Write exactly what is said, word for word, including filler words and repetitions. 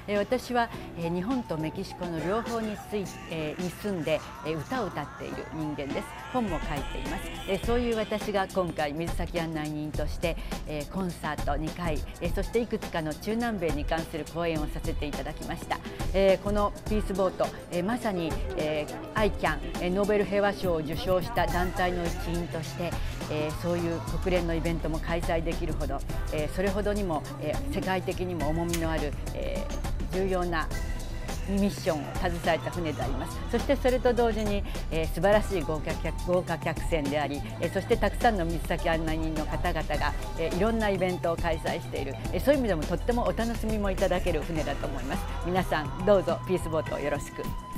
え私は、え日本とメキシコの両方につい、えに住んで、え歌を歌っている人間です。本も書いています。えそういう私が今回水先案内人として、えコンサートにかい、えそしていくつかの中南米に関する講演をさせていただきました。えこのピースボート、えまさに、えー、アイキャン、えノーベル平和賞を受賞した団体の一員として、えそういう国連のイベントも開催できるほど、えそれほどにも、え世界的にも重みのある、え重要なミッションを携えた船であります。そしてそれと同時に、えー、素晴らしい豪華客豪華客船であり、えー、そしてたくさんの水先案内人の方々が、えー、いろんなイベントを開催している、えー、そういう意味でもとってもお楽しみもいただける船だと思います。皆さんどうぞピースボートをよろしく。